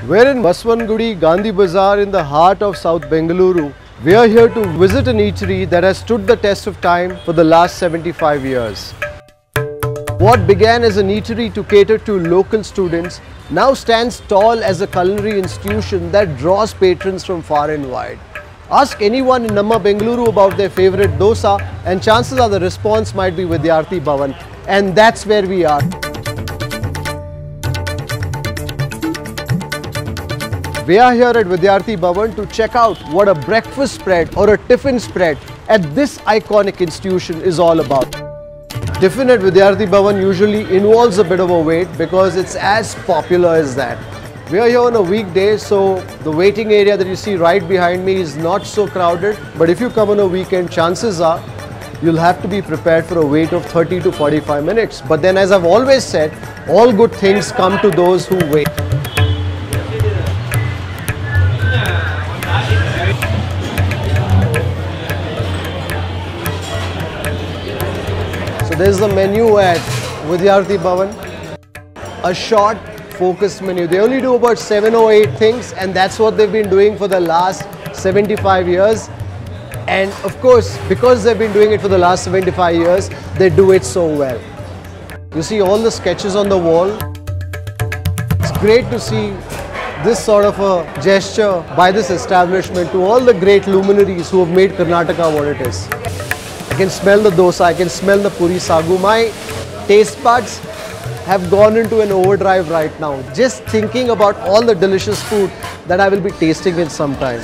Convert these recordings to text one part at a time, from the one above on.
We're in Baswangudi Gandhi Bazaar in the heart of South Bengaluru. We are here to visit an eatery that has stood the test of time for the last 75 years. What began as an eatery to cater to local students now stands tall as a culinary institution that draws patrons from far and wide. Ask anyone in Namma Bengaluru about their favorite dosa and chances are the response might be Vidyarthi Bhavan, and that's where we are. We are here at Vidyarthi Bhavan to check out what a breakfast spread or a tiffin spread at this iconic institution is all about. Tiffin at Vidyarthi Bhavan usually involves a bit of a wait because it's as popular as that. We are here on a weekday, so the waiting area that you see right behind me is not so crowded. But if you come on a weekend, chances are you'll have to be prepared for a wait of 30 to 45 minutes. But then, as I've always said, all good things come to those who wait. So there's the menu at Vidyarthi Bhavan. A short, focused menu. They only do about 7 or 8 things, and that's what they've been doing for the last 75 years. And of course, because they've been doing it for the last 75 years, they do it so well. You see all the sketches on the wall. It's great to see this sort of a gesture by this establishment to all the great luminaries who have made Karnataka what it is. I can smell the dosa, I can smell the Poori Saagu. My taste buds have gone into an overdrive right now, just thinking about all the delicious food that I will be tasting in some time.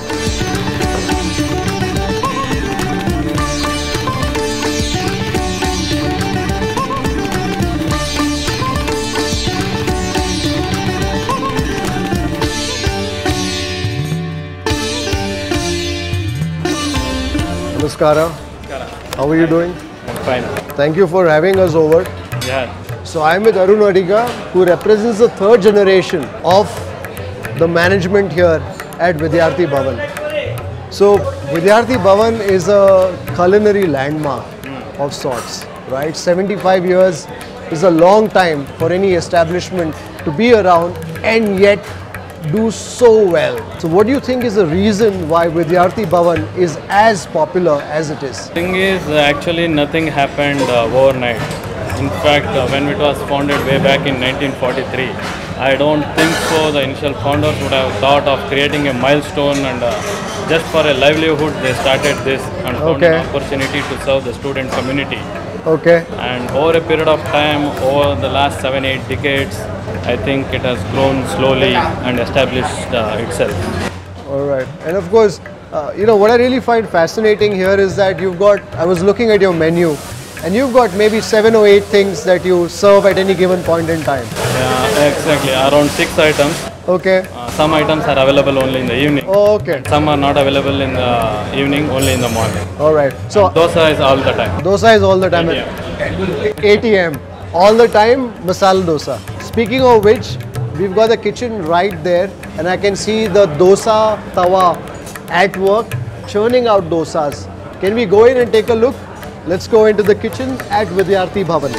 Namaskara. How are you doing? I'm fine. Thank you for having us over. Yeah. So I'm with Arun Adiga, who represents the third generation of the management here at Vidyarthi Bhavan. So Vidyarthi Bhavan is a culinary landmark of sorts, right? 75 years is a long time for any establishment to be around and yet do so well. So what do you think is the reason why Vidyarthi Bhavan is as popular as it is? The thing is, actually nothing happened overnight. In fact, when it was founded way back in 1943, I don't think so the initial founders would have thought of creating a milestone, and just for a livelihood they started this and found an opportunity to serve the student community. Okay. And over a period of time, over the last 7-8 decades, I think it has grown slowly and established itself. All right. And of course, you know, what I really find fascinating here is that you've got, I was looking at your menu, and you've got maybe 7 or 8 things that you serve at any given point in time. Yeah, exactly. Around 6 items. Okay. Some items are available only in the evening. Oh, okay. Some are not available in the evening, only in the morning. All right. So Dosa is all the time. Dosa is all the time. 8 AM. All the time, masala dosa. Speaking of which, we've got the kitchen right there, and I can see the dosa tawa at work, churning out dosas. Can we go in and take a look? Let's go into the kitchen at Vidyarthi Bhavan.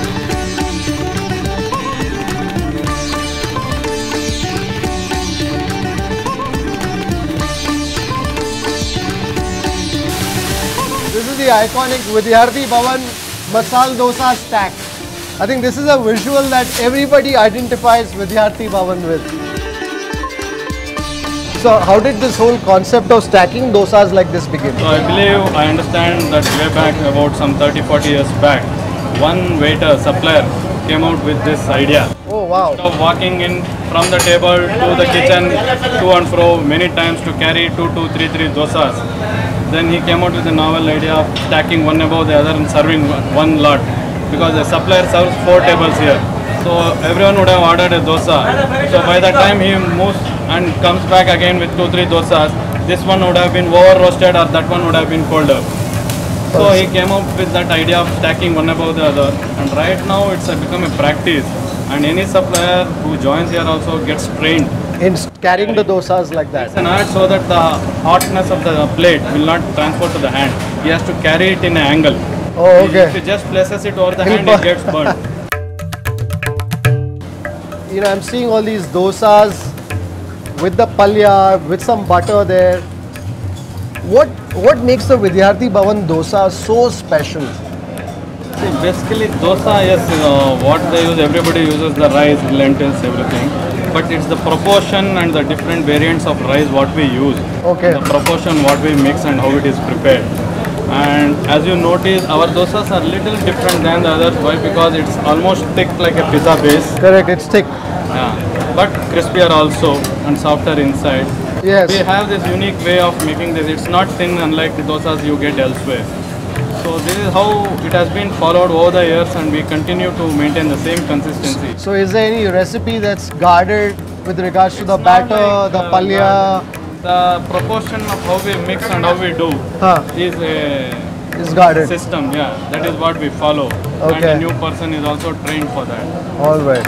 This is the iconic Vidyarthi Bhavan masala dosa stack. I think this is a visual that everybody identifies Vidyarthi Bhavan with. So how did this whole concept of stacking dosas like this begin? So I believe, I understand that way back about some 30-40 years back, one waiter, supplier came out with this idea. Oh wow. Instead of walking in from the table to the kitchen, to and fro many times to carry 2, 2, 3, 3 dosas. Then he came out with a novel idea of stacking one above the other and serving one lot. Because the supplier serves 4 tables here. So everyone would have ordered a dosa. So by the time he moves and comes back again with 2, 3 dosas, this one would have been over roasted or that one would have been colder. So he came up with that idea of stacking one above the other, and right now it's become a practice, and any supplier who joins here also gets trained in carrying the dosas like that. It's an art so that the hotness of the plate will not transfer to the hand. He has to carry it in an angle. Oh, okay. If he just places it over the hand, it gets burnt. You know, I'm seeing all these dosas with the palya, with some butter there. What makes the Vidyarthi Bhavan dosa so special? See, basically dosa, yes, what they use, everybody uses the rice, lentils, everything. But it's the proportion and the different variants of rice what we use. Okay. The proportion what we mix and how it is prepared. And as you notice, our dosas are little different than the others. Why? Because it's almost thick like a pizza base. Correct, it's thick. Yeah. But crispier also and softer inside. Yes. We have this unique way of making this. It's not thin unlike the dosas you get elsewhere. So this is how it has been followed over the years, and we continue to maintain the same consistency. So is there any recipe that's guarded with regards to the batter, the palya? The proportion of how we mix and how we do is Is guarded. system. Yeah, that is what we follow. Okay. And the new person is also trained for that. All right.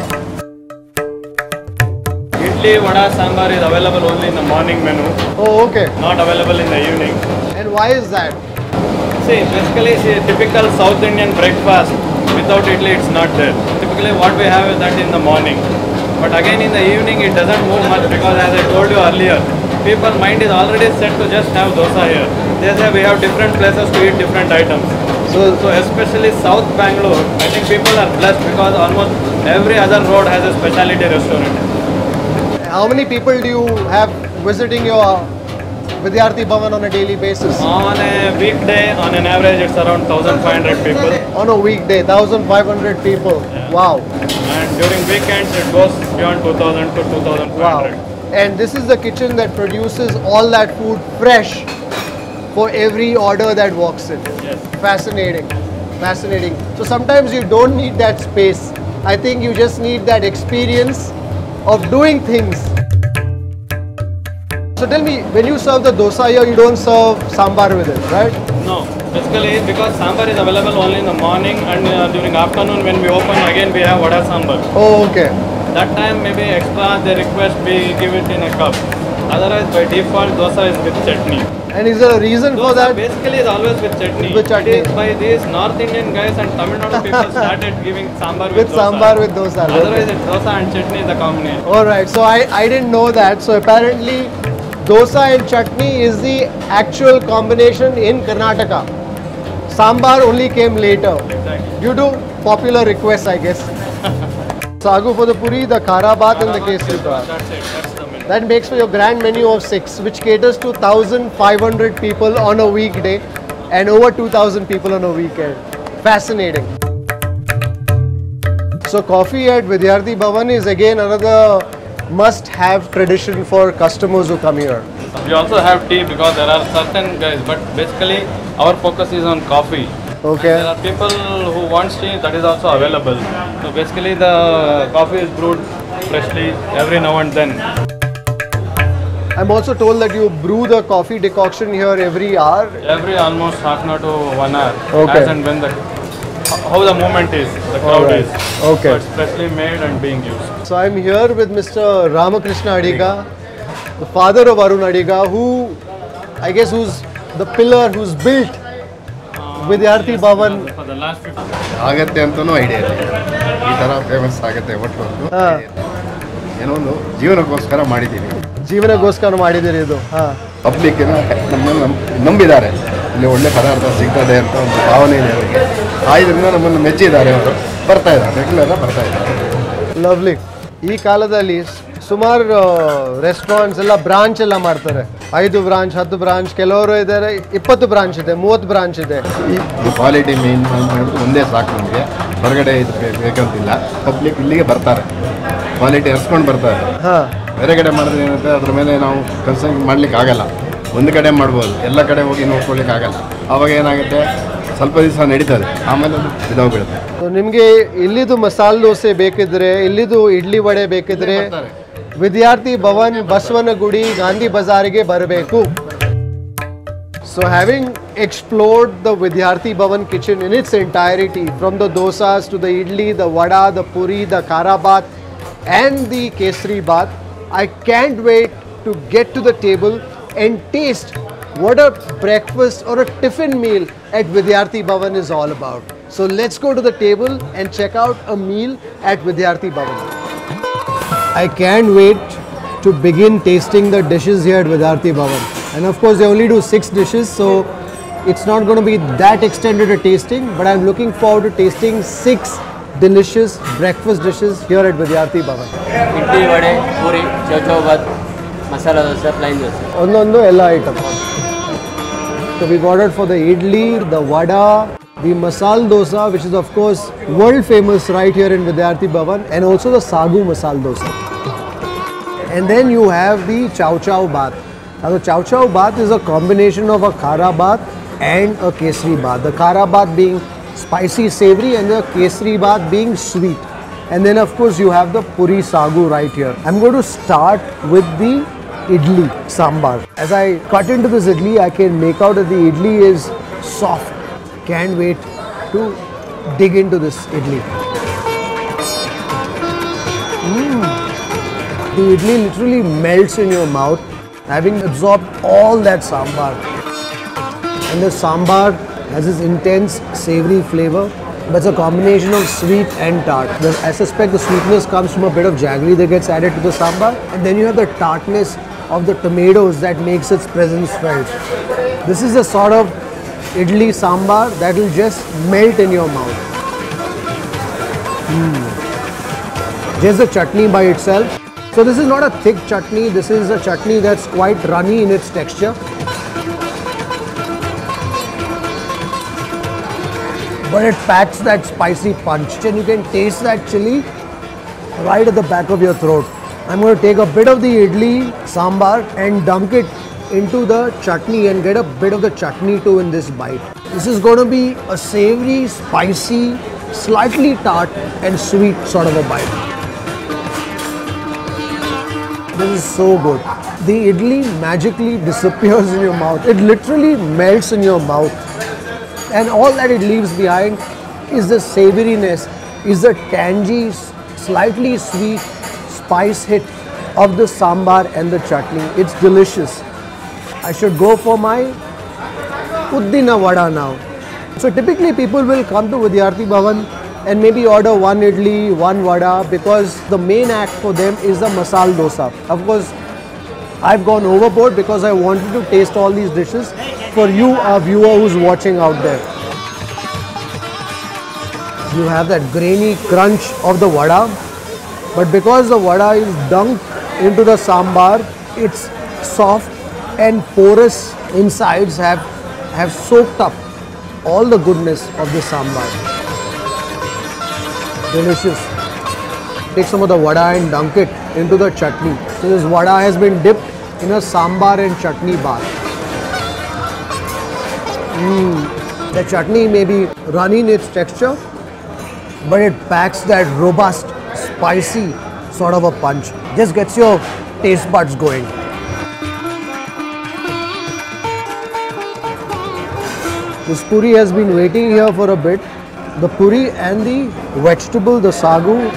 Idli Vada sambar is available only in the morning menu, Oh, okay. not available in the evening. And why is that? See, basically, a typical South Indian breakfast, without idli it's not there. Typically what we have is that in the morning. But again in the evening it doesn't move much, because as I told you earlier, people's mind is already set to just have dosa here. They say we have different places to eat different items. So especially South Bangalore, I think people are blessed because almost every other road has a specialty restaurant. How many people do you have visiting your Vidyarthi Bhavan on a daily basis? On a weekday, on an average, it's around 1,500 people. On a weekday, 1,500 people. Yeah. Wow. And during weekends, it goes beyond 2,000 to 2,500. Wow. And this is the kitchen that produces all that food fresh for every order that walks in. Yes. Fascinating. Fascinating. So sometimes you don't need that space. I think you just need that experience of doing things. So tell me, when you serve the dosa here, you don't serve sambar with it, right? No, basically because sambar is available only in the morning, and during afternoon when we open again we have vada sambar. Oh, okay. That time maybe extra they request we give it in a cup. Otherwise by default dosa is with chutney. And is there a reason for Dosa that? basically is always with chutney. With chutney. It is by these North Indian guys and Tamil Nadu people started giving sambar with With dosa. sambar with dosa. Otherwise Okay. it's dosa and chutney is the combination. Alright, so I didn't know that. So apparently dosa and chutney is the actual combination in Karnataka. Sambar only came later. Exactly. Due to popular requests, I guess. Saagu for the Poori, the Khara Bhath and the Kesari Bhath. That's it. That's the menu. That makes for your grand menu of 6, which caters to 1,500 people on a weekday and over 2,000 people on a weekend. Fascinating. So coffee at Vidyarthi Bhavan is again another must-have tradition for customers who come here. We also have tea because there are certain guys, but basically our focus is on coffee. Okay. There are people who want tea, that is also available. So basically the coffee is brewed freshly every now and then. I'm also told that you brew the coffee decoction here every hour. Every almost half an hour to 1 hour. Okay. As and when how the movement is, the crowd Alright. is. Okay. So it's freshly made and being used. So I'm here with Mr. Ramakrishna Adiga, the father of Arun Adiga, who I guess who's the pillar who's built Vidyarthi Bhavan. For the last 50 ಆಗತ್ತೆ ಅಂತನೂ idea ಇಲ್ಲ ಈ ಥರ famous ಆಗುತ್ತೆ ಒಟ್ಟು ಒಂದು ಏನೋ ಒಂದು ಜೀವನಕ್ಕೋಸ್ಕರ ಮಾಡಿದ್ದೀವಿ ಜೀವನಗೋಸ್ಕರ ಮಾಡಿದಿರಿ ಇದು. ಪಬ್ಲಿಕ್ ನಮ್ಮನ್ನು ನಂಬಿದ್ದಾರೆ, ಇಲ್ಲಿ ಒಳ್ಳೆ ಪದಾರ್ಥ ಸಿಗ್ತದೆ ಅಂತ ಒಂದು ಭಾವನೆ ಇದೆ ಅವರಿಗೆ. ಇದರಿಂದ ನಮ್ಮನ್ನು ಮೆಚ್ಚಿದ್ದಾರೆ, ಅವರು ಬರ್ತಾ ಇದ್ದಾರೆ, ರೆಗ್ಯುಲರ್ ಬರ್ತಾ ಇದ್ದಾರೆ. ಲವ್ಲಿ. ಈ ಕಾಲದಲ್ಲಿ ಸುಮಾರು ರೆಸ್ಟೋರೆಂಟ್ಸ್ ಎಲ್ಲ ಬ್ರಾಂಚ್ ಎಲ್ಲ ಮಾಡ್ತಾರೆ. 5 ಬ್ರಾಂಚ್, 10 ಬ್ರಾಂಚ್, ಕೆಲವರು ಇದ್ದಾರೆ 20 ಬ್ರಾಂಚ್ ಇದೆ, 30 ಬ್ರಾಂಚ್ ಇದೆ. ಈ ಕ್ವಾಲಿಟಿ ಮೇನ್ ಮಾಡಿಬಿಟ್ಟು ಒಂದೇ ಸಾಕು ನಮಗೆ, ಹೊರಗಡೆ ಇದು ಬೇಕಂತಿಲ್ಲ. ಪಬ್ಲಿಕ್ ಇಲ್ಲಿಗೆ ಬರ್ತಾರೆ, ಕ್ವಾಲಿಟಿ ಹರ್ಸ್ಕೊಂಡು ಬರ್ತಾರೆ. ಬೇರೆ ಕಡೆ ಮಾಡಿದ್ರೆ ಏನಂತೆ ಅದ್ರ ಮೇಲೆ ನಾವು ಕನ್ಸಂಟ್ ಮಾಡ್ಲಿಕ್ಕೆ ಆಗಲ್ಲ. ಒಂದು ಕಡೆ ಮಾಡ್ಬೋದು, ಎಲ್ಲ ಕಡೆ ಹೋಗಿ ನೋಡ್ಕೊಳ್ಲಿಕ್ಕೆ ಆಗಲ್ಲ. ಆವಾಗ ಏನಾಗುತ್ತೆ, ಸ್ವಲ್ಪ ದಿವಸ ನಡೀತದೆ, ಆಮೇಲೆ ಅದು ಇದಾಗ್ಬಿಡುತ್ತೆ. ನಿಮಗೆ ಇಲ್ಲಿದು ಮಸಾಲೆ ದೋಸೆ ಬೇಕಿದ್ರೆ, ಇಲ್ಲಿದು ಇಡ್ಲಿ ವಡೆ ಬೇಕಿದ್ರೆ ವಿದ್ಯಾರ್ಥಿ ಭವನ್ ಬಸವನಗುಡಿ ಗಾಂಧಿ ಬಜಾರಿಗೆ ಬರಬೇಕು. So having explored the Vidyarthi Bhavan kitchen in its entirety, from the dosas to the idli, the vada, the puri, the khara bath and the kesari bath, I can't wait to get to the table and taste what a breakfast or a tiffin meal at Vidyarthi Bhavan is all about. So let's go to the table and check out a meal at Vidyarthi Bhavan. I can't wait to to begin tasting the dishes here at Vidyarthi Bhavan. And of course, they only do 6 dishes, so it's not going to be that extended a tasting, but I'm looking forward to tasting 6 delicious breakfast dishes here at Vidyarthi Bhavan. Idli Vada, Poori, Chow Bhath, Masala Dosa, plain dosa. Ondondo ella item. So we've ordered for the idli, the vada, the masala dosa, which is of course world famous right here in Vidyarthi Bhavan, and also the Saagu masala dosa. And then you have the chow bhath. Now the chow bhath is a combination of a khara bhath and a kesari bhath. The khara bhath being spicy savory and the kesari bhath being sweet. And then of course you have the puri sagu right here. I'm going to start with the idli sambar. As I cut into this idli, I can make out that the idli is soft. Can't wait to dig into this idli. The idli literally melts in your mouth, having absorbed all that sambar. And the sambar has this intense savory flavor, but it's a combination of sweet and tart. I suspect the sweetness comes from a bit of jaggery that gets added to the sambar, and then you have the tartness of the tomatoes that makes its presence felt. This is a sort of idli sambar that will just melt in your mouth. Just the chutney by itself. So this is not a thick chutney, this is a chutney that's quite runny in its texture. But it packs that spicy punch, and you can taste that chili right at the back of your throat. I'm going to take a bit of the idli sambar and dunk it into the chutney and get a bit of the chutney too in this bite. This is going to be a savory, spicy, slightly tart and sweet sort of a bite. This is so good. The idli magically disappears in your mouth. It literally melts in your mouth. And all that it leaves behind is the savouriness, is the tangy, slightly sweet spice hit of the sambar and the chutney. It's delicious. I should go for my uddina vada now. So typically people will come to Vidyarthi Bhavan and maybe order one idli, one vada, because the main act for them is the masala dosa. Of course, I've gone overboard because I wanted to taste all these dishes for you, our viewer who's watching out there. You have that grainy crunch of the vada, but because the vada is dunked into the sambar, its soft and porous insides have soaked up all the goodness of the sambar. Delicious. Take some of the vada and dunk it into the chutney. So this vada has been dipped in a sambar and chutney bath. The chutney may be runny in its texture, but it packs that robust, spicy sort of a punch. Just gets your taste buds going. This puri has been waiting here for a bit. The puri and the vegetable, the saagu.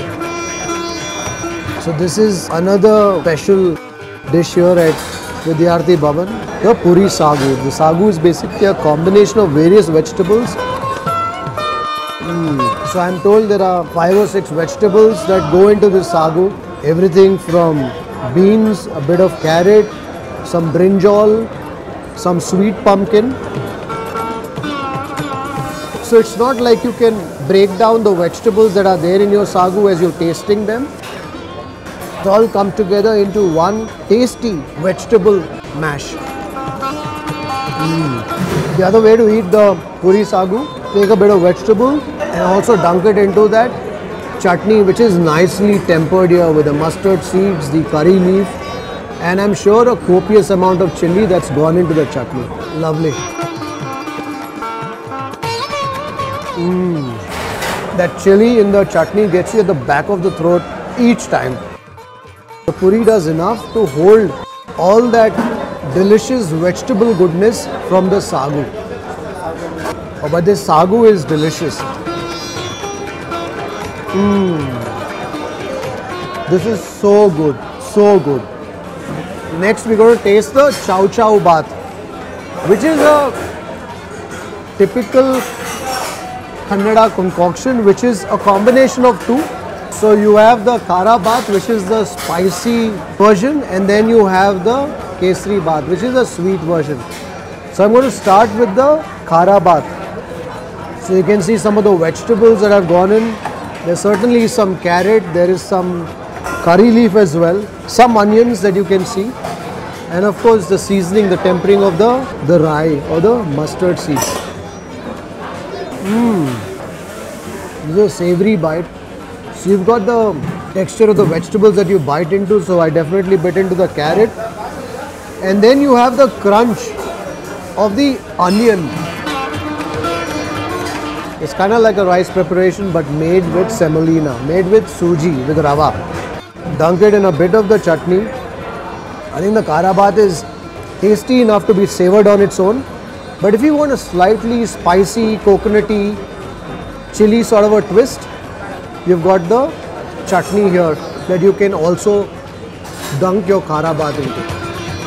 So this is another special dish here at Vidyarthi Bhavan, the puri saagu. The saagu is basically a combination of various vegetables. So I'm told there are 5 or 6 vegetables that go into this saagu. Everything from beans, a bit of carrot, some brinjal, some sweet pumpkin. So it's not like you can break down the vegetables that are there in your saagu as you're tasting them. It all come together into one tasty vegetable mash. The other way to eat the puri saagu, take a bit of vegetable and also dunk it into that chutney, which is nicely tempered here with the mustard seeds, the curry leaf, and I'm sure a copious amount of chili that's gone into the chutney. Lovely. That chili in the chutney gets you at the back of the throat each time. The puri does enough to hold all that delicious vegetable goodness from the saagu. Oh, but this saagu is delicious. This is so good, so good. Next we're going to taste the chow bhath, which is a typical Kannada concoction, which is a combination of two. So you have the Khara Bhath, which is the spicy version, and then you have the Kesari Bhath, which is the sweet version. So I'm going to start with the Khara Bhath. So you can see some of the vegetables that have gone in. There's certainly some carrot, there is some curry leaf as well, some onions that you can see, and of course the seasoning, the tempering of the rye or the mustard seeds. This is a savory bite. So you've got the texture of the vegetables that you bite into, so I definitely bit into the carrot. And then you have the crunch of the onion. It's kind of like a rice preparation but made with semolina, made with suji, with rava. Dunk it in a bit of the chutney. I think the Khara Bhath is tasty enough to be savoured on its own. But if you want a slightly spicy, coconutty, chili sort of a twist, you've got the chutney here that you can also dunk your Khara Bhath into.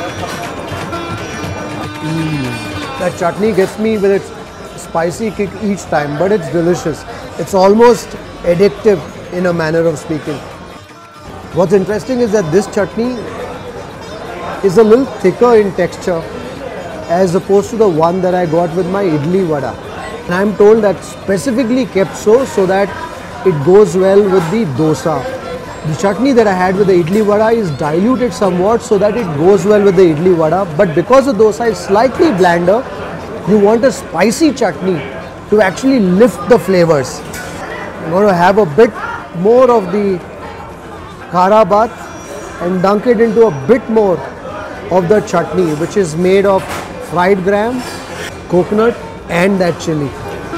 That chutney gets me with its spicy kick each time, but it's delicious. It's almost addictive in a manner of speaking. What's interesting is that this chutney is a little thicker in texture as opposed to the one that I got with my Idli Vada. And I'm told that specifically kept so that it goes well with the dosa. The chutney that I had with the Idli Vada is diluted somewhat so that it goes well with the Idli Vada. But because the dosa is slightly blander, you want a spicy chutney to actually lift the flavors. I'm going to have a bit more of the Khara Bhath and dunk it into a bit more of the chutney, which is made of fried gram, coconut and that chili.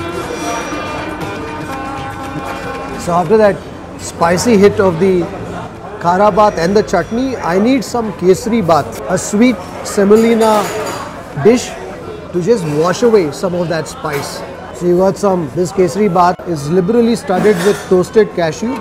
So after that spicy hit of the Khara Bhath and the chutney, I need some Kesari Bhath, a sweet semolina dish to just wash away some of that spice. So you got this Kesari Bhath is liberally studded with toasted cashew.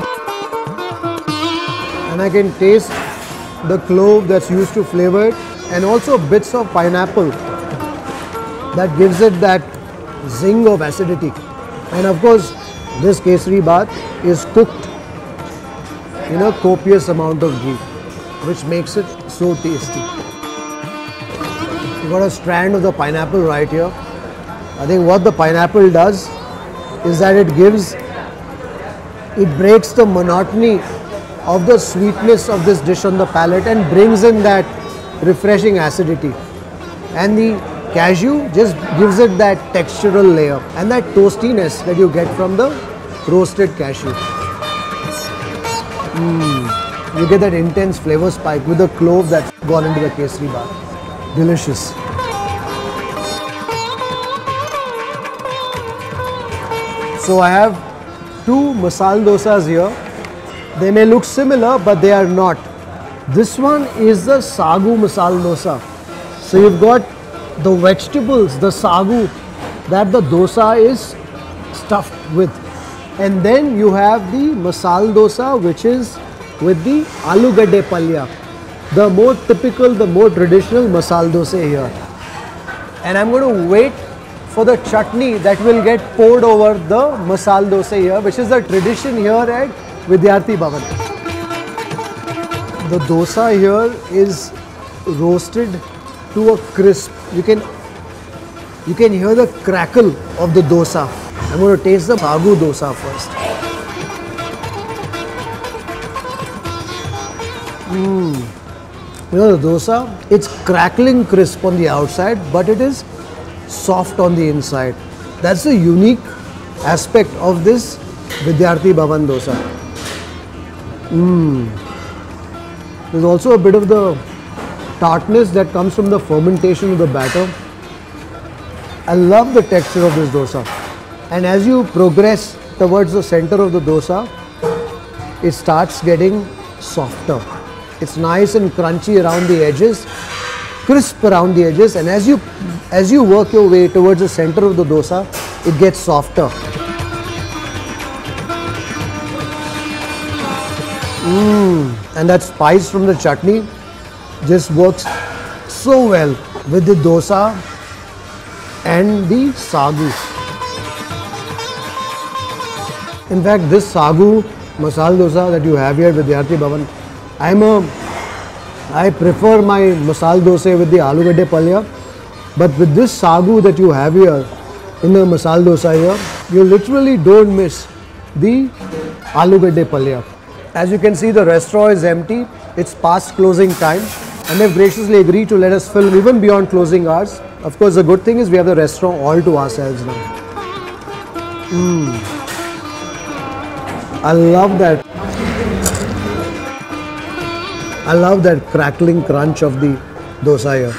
And I can taste the clove that's used to flavor it, and also bits of pineapple that gives it that zing of acidity. And of course, this Kesari Bhath is cooked in a copious amount of ghee, which makes it so tasty. You got a strand of the pineapple right here. I think what the pineapple does is that it breaks the monotony of the sweetness of this dish on the palate and brings in that refreshing acidity. And the cashew just gives it that textural layer and that toastiness that you get from the roasted cashew. You get that intense flavor spike with the clove that's gone into the Kesari Bhath. Delicious. So I have two masala dosas here. They may look similar, but they are not. This one is the Saagu masala dosa. So you've got the vegetables, the Saagu, that the dosa is stuffed with. And then you have the masala dosa, which is with the aloo gadde palya. The more typical, the more traditional masala dosa here. And I'm going to wait for the chutney that will get poured over the masala dosa here, which is the tradition here at Vidyarthi Bhavan. The dosa here is roasted to a crisp. You can hear the crackle of the dosa. I'm going to taste the Saagu dosa first. You know, the dosa, it's crackling crisp on the outside, but it is soft on the inside. That's the unique aspect of this Vidyarthi Bhavan dosa. There's also a bit of the tartness that comes from the fermentation of the batter. I love the texture of this dosa. And as you progress towards the center of the dosa, it starts getting softer. It's nice and crunchy around the edges, crisp around the edges, and as you work your way towards the center of the dosa, it gets softer. And that spice from the chutney just works so well with the dosa and the Saagu. In fact, this Saagu masala dosa that you have here at Vidyarthi Bhavan. I prefer my masala dosa with the aloo gadde palya, but with this sagu that you have here in the masala dosa here, you literally don't miss the aloo gadde palya. As you can see, the restaurant is empty. It's past closing time, and they've graciously agreed to let us film even beyond closing hours. Of course, the good thing is we have the restaurant all to ourselves now. I love that. I love that crackling crunch of the dosa here.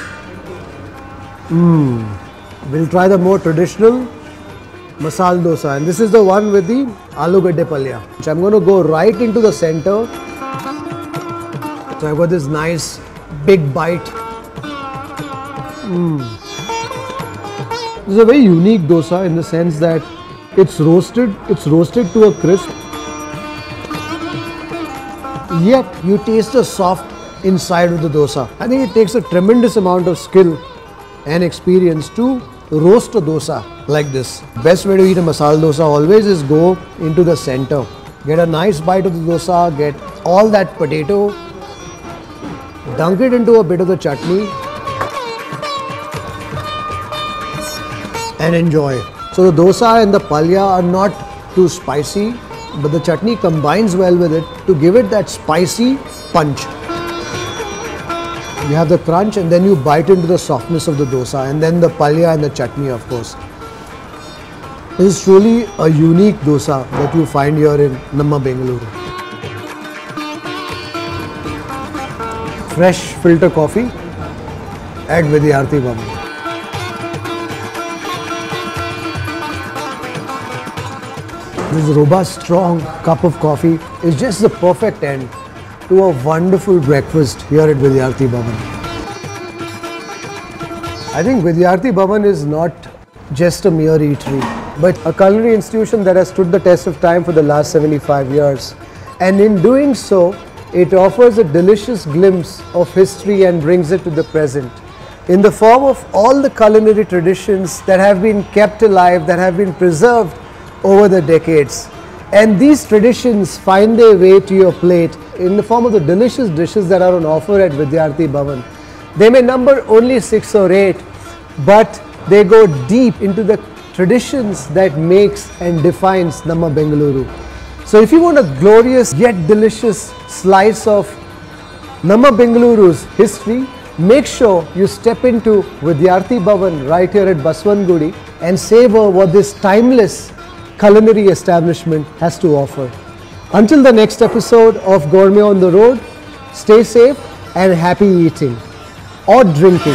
We'll try the more traditional masala dosa, and this is the one with the aloo gadde palya. So I'm going to go right into the center. So I've got this nice big bite. This is a very unique dosa in the sense that it's roasted to a crisp. Yet you taste the soft inside of the dosa. I think it takes a tremendous amount of skill and experience to roast a dosa like this. Best way to eat a masala dosa always is go into the center. Get a nice bite of the dosa, get all that potato, dunk it into a bit of the chutney and enjoy. So the dosa and the palya are not too spicy, but the chutney combines well with it to give it that spicy punch. You have the crunch and then you bite into the softness of the dosa, and then the palya and the chutney, of course. This is truly a unique dosa that you find here in Bengaluru. Fresh filter coffee at Vidyarthi Bhavan. This robust, strong cup of coffee is just the perfect end to a wonderful breakfast here at Vidyarthi Bhavan. I think Vidyarthi Bhavan is not just a mere eatery, but a culinary institution that has stood the test of time for the last 75 years. And in doing so, it offers a delicious glimpse of history and brings it to the present in the form of all the culinary traditions that have been kept alive, that have been preserved over the decades. And these traditions find their way to your plate in the form of the delicious dishes that are on offer at Vidyarthi Bhavan. They may number only 6 or 8, but they go deep into the traditions that makes and defines Bengaluru. So if you want a glorious yet delicious slice of Bengaluru's history, make sure you step into Vidyarthi Bhavan right here at Baswangudi and savor what this timeless culinary establishment has to offer. Until the next episode of Gourmet on the Road, stay safe and happy eating or drinking.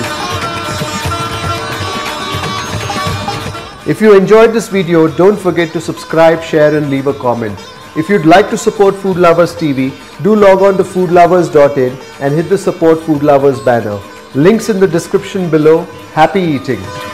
If you enjoyed this video, don't forget to subscribe, share and leave a comment. If you'd like to support Food Lovers TV, do log on to foodlovers.in and hit the Support Food Lovers banner. Links in the description below. Happy eating!